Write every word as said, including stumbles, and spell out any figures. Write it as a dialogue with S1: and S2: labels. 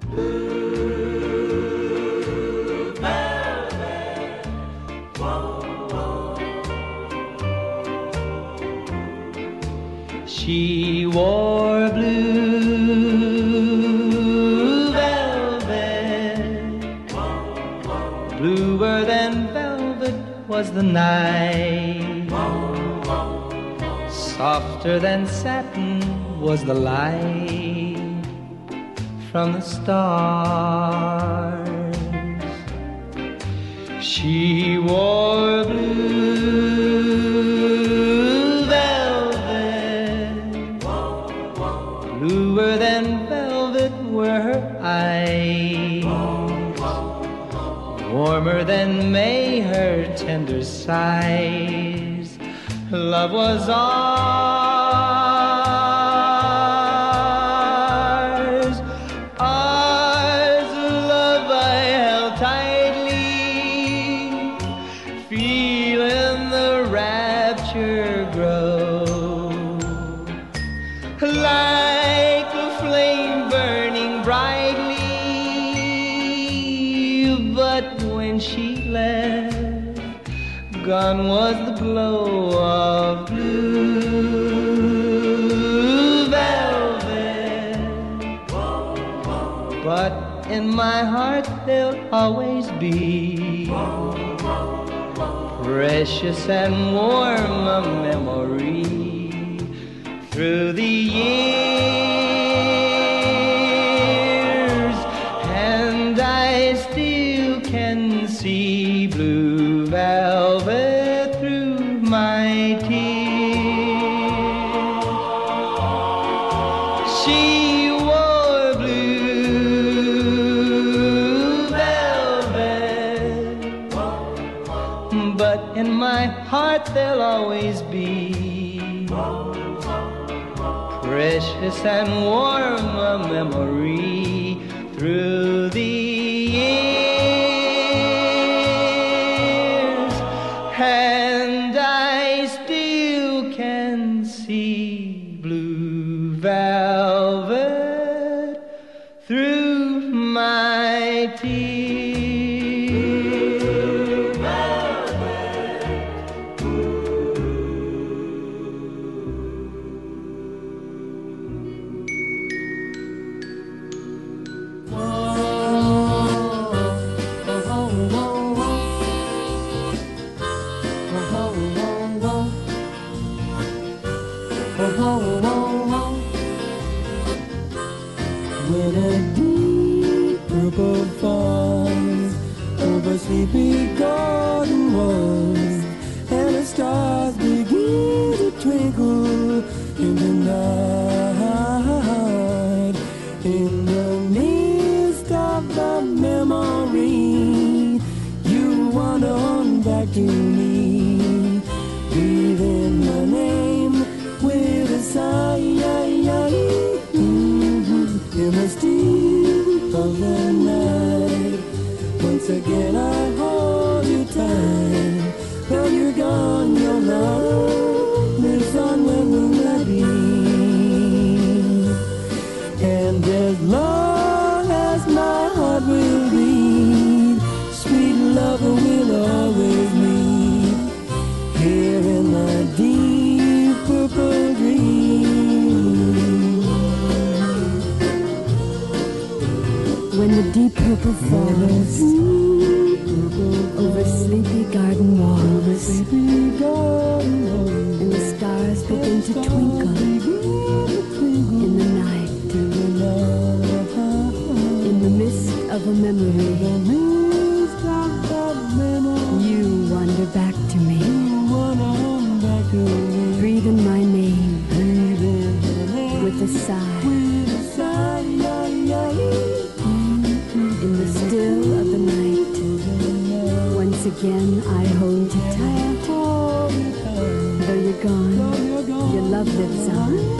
S1: She wore blue velvet, bluer than velvet was the night, softer than satin was the light from the stars. She wore blue velvet, bluer than velvet were her eyes, warmer than May her tender sighs. Love was ours, ours, love I held tightly, feeling the rapture grow, like a flame burning brightly. But when she left, gone was the glow of blue velvet. But in my heart there'll always be precious and warm a memory through the years, and I still can see blue velvet through my tears. She wore blue velvet, but in my heart there'll always be precious and warm a memory through the years, and I still can see blue velvet through my tears.
S2: When a deep purple falls over sleepy garden walls, and the stars begin to twinkle in the night, in the midst of the memory, you wander on back to me, breathing my name with a sigh. In the still of the night, once again I hold you tight. Though you're gone, your love lives on when will I be. And as long as my heart will beat, sweet lover will always meet here in the deep purple dream.
S3: When the deep purple falls over sleepy garden walls, and the stars begin to twinkle in the night, in the mist of a memory, you wander back to me, breathing my name with a sigh. In the still of the night, once again I hold you tight. Though you're gone, your love lives on.